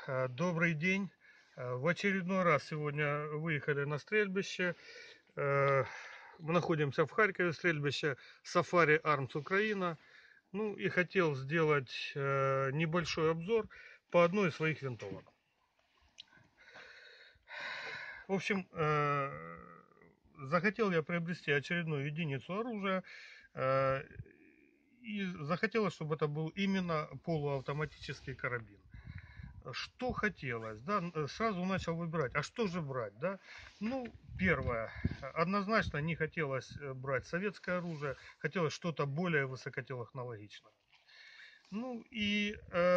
Добрый день. В очередной раз сегодня выехали на стрельбище. Э, Мы находимся в Харькове, стрельбище Safari Arms Украина. Ну и хотел сделать небольшой обзор по одной из своих винтовок. В общем, захотел я приобрести очередную единицу оружия. э, И захотелось, чтобы это был именно полуавтоматический карабин. Что хотелось, да, сразу начал выбирать, а что же брать, да. Ну, первое, однозначно не хотелось брать советское оружие, хотелось что-то более высокотехнологичное. Ну и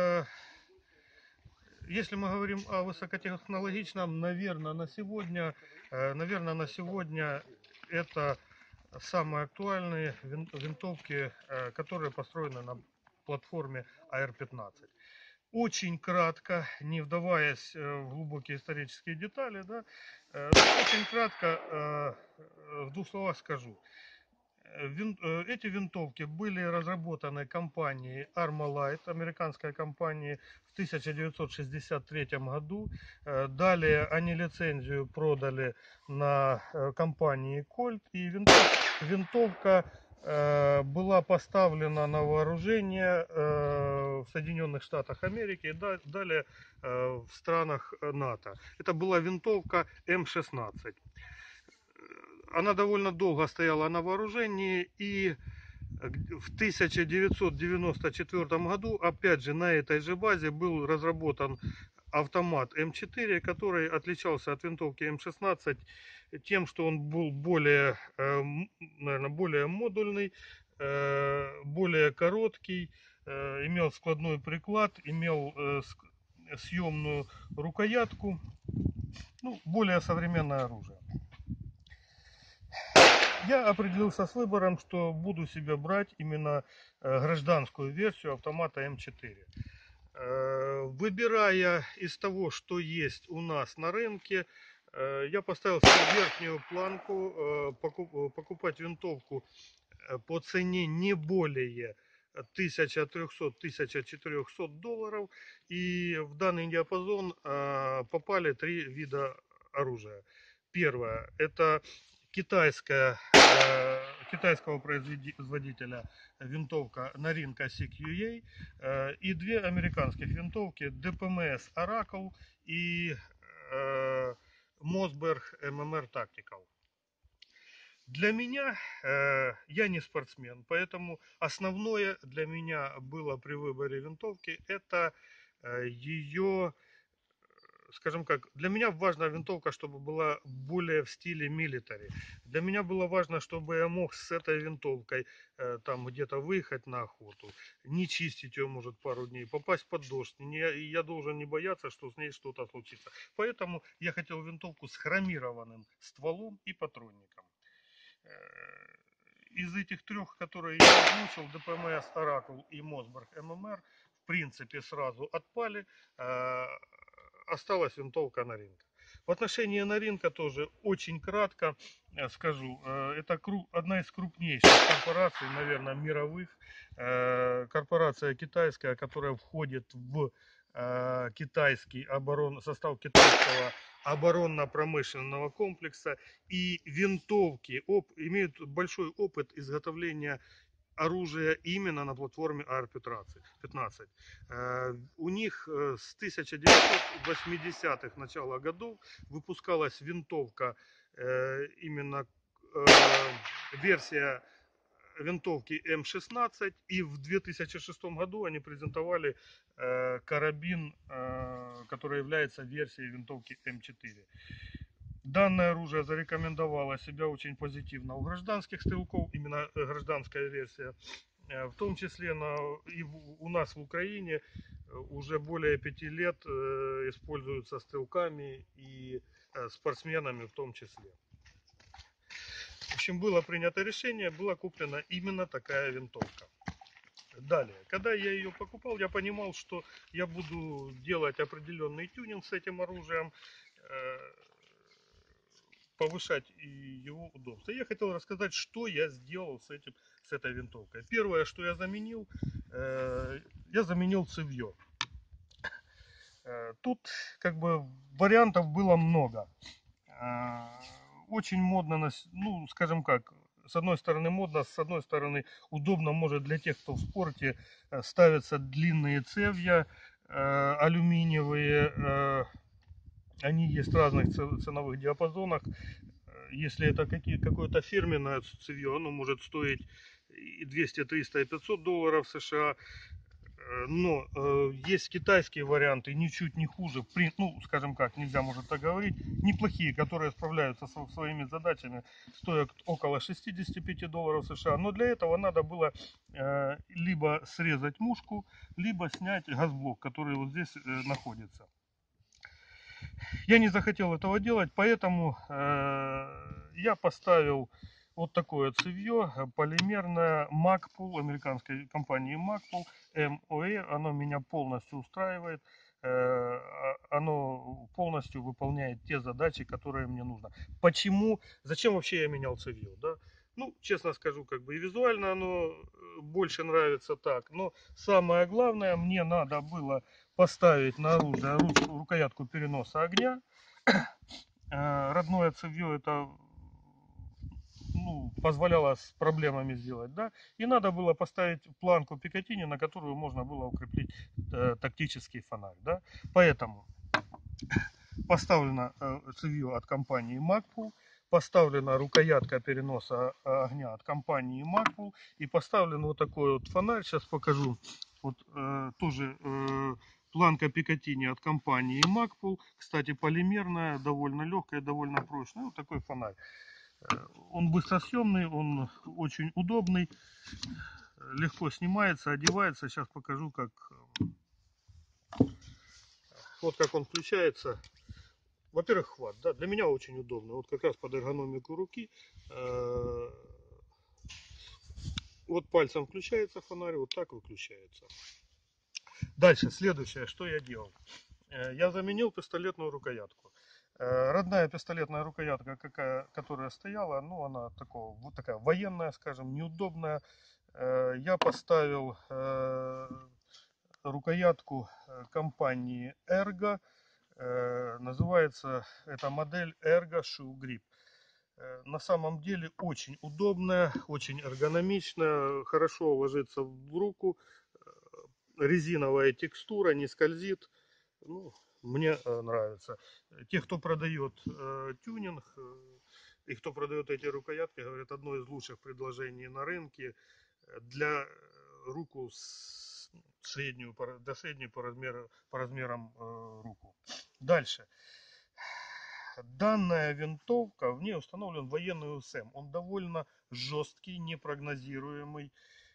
если мы говорим о высокотехнологичном, наверное, на сегодня это самые актуальные винтовки, которые построены на платформе AR-15. Очень кратко, не вдаваясь в глубокие исторические детали, да, очень кратко в двух словах скажу. Эти винтовки были разработаны компанией Armalite, американской компанией, в 1963 году. Далее они лицензию продали на компании Colt, и винтовка была поставлена на вооружение в Соединенных Штатах Америки и далее в странах НАТО. Это была винтовка М-16. Она довольно долго стояла на вооружении, и в 1994 году, опять же, на этой же базе был разработан автомат М4, который отличался от винтовки М16 тем, что он был наверное, более модульный, более короткий, имел складной приклад, имел съемную рукоятку, ну, более современное оружие. Я определился с выбором, что буду себе брать именно гражданскую версию автомата М4. Выбирая из того, что есть у нас на рынке, я поставил себе верхнюю планку покупать винтовку по цене не более 1300-1400 долларов. И в данный диапазон попали три вида оружия. Первое – это китайского производителя винтовка Norinco CQA и две американских винтовки DPMS Oracle и Mossberg MMR Tactical. Для меня, я не спортсмен, поэтому основное для меня было при выборе винтовки это ее, скажем как, для меня важна винтовка, чтобы была более в стиле милитари. Для меня было важно, чтобы я мог с этой винтовкой там где-то выехать на охоту, не чистить ее, может, пару дней, попасть под дождь. Я должен не бояться, что с ней что-то случится. Поэтому я хотел винтовку с хромированным стволом и патронником. Из этих трех, которые я озвучил, ДПМС Oracle и Mossberg ММР, в принципе, сразу отпали. Осталась винтовка Norinco. В отношении Norinco тоже очень кратко скажу. Это одна из крупнейших корпораций, наверное, мировых. Корпорация китайская, которая входит в состав китайского оборонно-промышленного комплекса, и винтовки имеют большой опыт изготовления оружия именно на платформе AR-15. У них с 1980-х начала годов выпускалась винтовка, именно версия винтовки М16, и в 2006 году они презентовали карабин, который является версией винтовки М4. Данное оружие зарекомендовало себя очень позитивно у гражданских стрелков, именно гражданская версия. В том числе у нас в Украине уже более 5 лет используются стрелками и спортсменами в том числе. В общем, было принято решение, была куплена именно такая винтовка. Далее, когда я ее покупал, я понимал, что я буду делать определенный тюнинг с этим оружием, повышать его удобство. Я хотел рассказать, что я сделал с этой винтовкой. Первое, что я заменил цевье. Тут как бы вариантов было много. Очень модно, ну, скажем как, с одной стороны модно, с одной стороны удобно, может, для тех, кто в спорте, ставятся длинные цевья алюминиевые. Они есть в разных ценовых диапазонах. Если это какое-то фирменное цевье, оно может стоить и 200, 300, и 500 долларов США. Но есть китайские варианты, ничуть не хуже, ну, скажем как, нельзя, может так говорить, неплохие, которые справляются со своими задачами, стоят около 65 долларов США. Но для этого надо было либо срезать мушку, либо снять газблок, который вот здесь находится. Я не захотел этого делать, поэтому я поставил вот такое цевье полимерное Magpul, американской компании Magpul MOE. Оно меня полностью устраивает. Оно полностью выполняет те задачи, которые мне нужно. Почему? Зачем вообще я менял цевье? Да? Ну, честно скажу, как бы и визуально оно больше нравится так. Но самое главное, мне надо было поставить на оружие рукоятку переноса огня. Родное цевье это, ну, позволяло с проблемами сделать, да, и надо было поставить планку Пикатини, на которую можно было укрепить тактический фонарь, да, поэтому поставлено цевье от компании Magpul, поставлена рукоятка переноса огня от компании Magpul и поставлен вот такой вот фонарь, сейчас покажу, вот тоже планка Пикатини от компании Magpul, кстати, полимерная, довольно легкая, довольно прочная, вот такой фонарь. Он быстросъемный, он очень удобный, легко снимается, одевается. Сейчас покажу, как вот как он включается. Во-первых, хват, да, для меня очень удобно. Вот как раз под эргономику руки. Вот пальцем включается фонарь, вот так выключается. Дальше, следующее, что я делал. Я заменил пистолетную рукоятку. Родная пистолетная рукоятка, которая стояла, ну, она вот такая военная, скажем, неудобная. Я поставил рукоятку компании Ergo. Называется эта модель Ergo Shoe Grip. На самом деле очень удобная, очень эргономичная, хорошо ложится в руку. Резиновая текстура, не скользит. Ну, мне нравится. Те, кто продает тюнинг и кто продает эти рукоятки, говорят, одно из лучших предложений на рынке для руку среднюю, до средней по размерам руку. Дальше. Данная винтовка, в ней установлен военный УСМ. Он довольно жесткий, непрогнозируемый.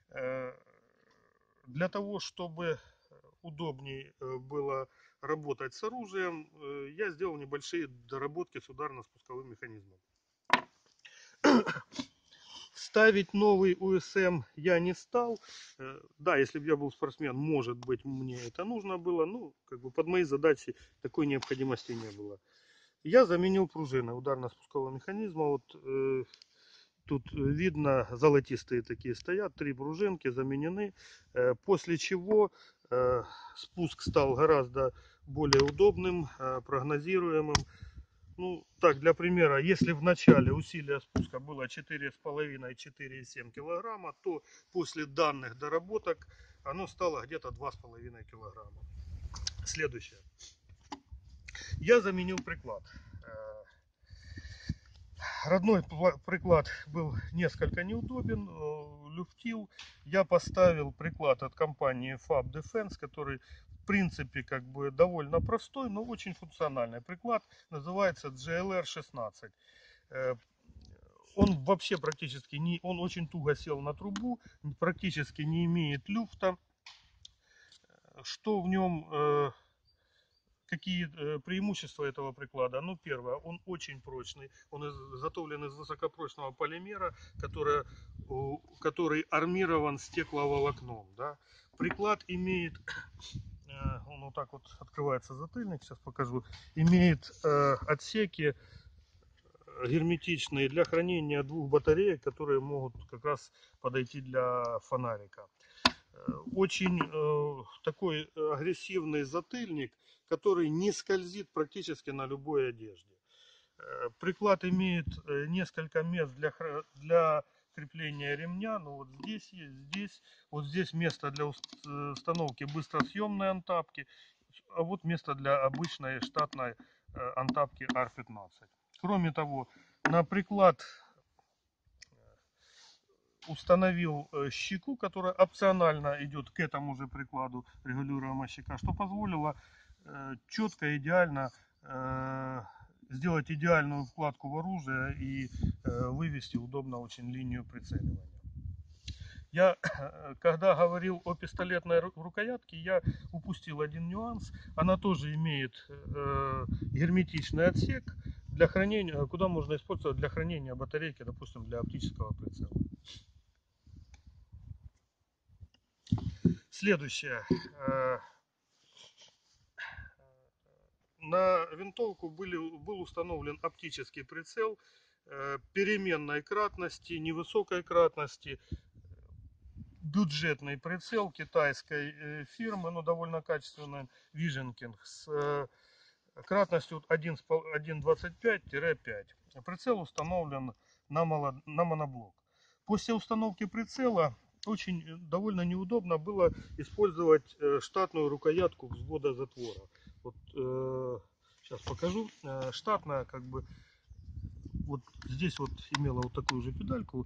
Для того, чтобы удобнее было работать с оружием, я сделал небольшие доработки с ударно-спусковым механизмом. Ставить новый УСМ я не стал. Да, если бы я был спортсмен, может быть, мне это нужно было. Ну, как бы под мои задачи такой необходимости не было. Я заменил пружины ударно-спускового механизма. Вот тут видно, золотистые такие стоят, 3 пружинки заменены. После чего спуск стал гораздо более удобным, прогнозируемым. Ну, так, для примера, если в начале усилие спуска было 4,5-4,7 килограмма, то после данных доработок оно стало где-то 2,5 килограмма. Следующее. Я заменил приклад. Родной приклад был несколько неудобен, люфтил. Я поставил приклад от компании Fab Defense, который в принципе как бы довольно простой, но очень функциональный приклад. Называется GLR-16. Он вообще практически не, он очень туго сел на трубу, практически не имеет люфта. Что в нем, какие преимущества этого приклада? Ну, первое, он очень прочный, он изготовлен из высокопрочного полимера, который армирован стекловолокном. Да? Приклад имеет, он вот так вот открывается затыльник, сейчас покажу, имеет отсеки герметичные для хранения 2 батареек, которые могут как раз подойти для фонарика. Очень такой агрессивный затыльник, который не скользит практически на любой одежде. Приклад имеет несколько мест для крепления ремня. Ну вот здесь есть, здесь. Вот здесь место для установки быстросъемной антапки. А вот место для обычной штатной антапки R15. Кроме того, на приклад установил щеку, которая опционально идет к этому же прикладу, регулируемая щека, что позволило четко, идеально сделать идеальную вкладку в оружие и вывести удобно очень линию прицеливания. Я, когда говорил о пистолетной рукоятке, я упустил один нюанс. Она тоже имеет герметичный отсек, для хранения, куда можно использовать для хранения батарейки, допустим, для оптического прицела. Следующее. На винтовку был установлен оптический прицел переменной кратности, невысокой кратности, бюджетный прицел китайской фирмы, но довольно качественный, Vision King, с кратностью 1.25-5. Прицел установлен на моноблок. После установки прицела очень довольно неудобно было использовать штатную рукоятку взвода затвора. Вот, сейчас покажу. Штатная, как бы, вот здесь вот имела вот такую же педальку.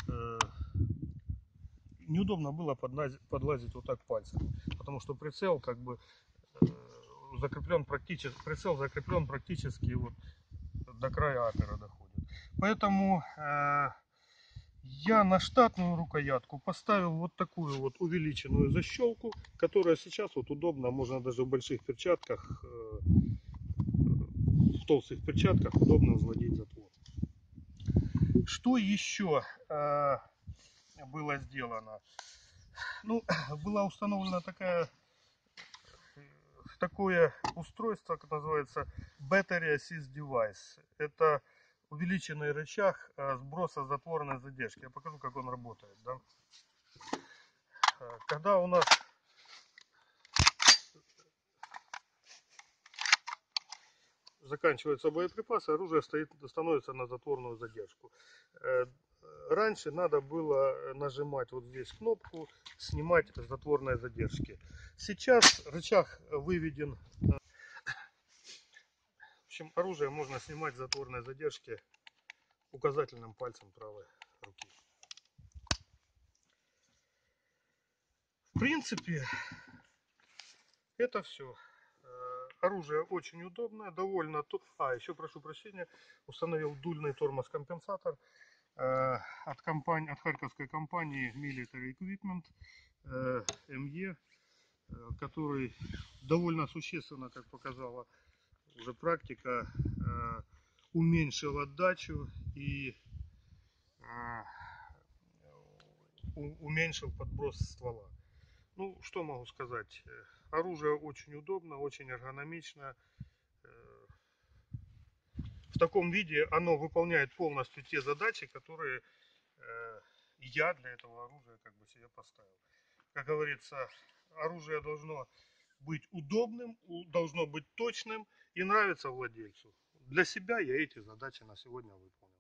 Неудобно было подлазить вот так пальцами, потому что прицел как бы закреплен практически вот до края апера доходит. Поэтому я на штатную рукоятку поставил вот такую вот увеличенную защелку, которая сейчас вот удобно, можно даже в больших перчатках, в толстых перчатках удобно взводить затвор. Что еще было сделано? Ну, была установлена такое устройство, как называется Battery Assist Device. Это увеличенный рычаг сброса затворной задержки. Я покажу, как он работает. Да? Когда у нас заканчиваются боеприпасы, оружие становится на затворную задержку. Раньше надо было нажимать вот здесь кнопку, снимать с затворной задержки. Сейчас рычаг выведен. В общем, оружие можно снимать с затворной задержки указательным пальцем правой руки. В принципе, это все. Оружие очень удобное, довольно... еще прошу прощения, установил дульный тормоз-компенсатор от харьковской компании Military Equipment ME, который довольно существенно, как показала уже практика, уменьшил отдачу и уменьшил подброс ствола. Ну, что могу сказать? Оружие очень удобно, очень эргономично. В таком виде оно выполняет полностью те задачи, которые я для этого оружия как бы себе поставил. Как говорится, оружие должно быть удобным, должно быть точным и нравиться владельцу. Для себя я эти задачи на сегодня выполнил.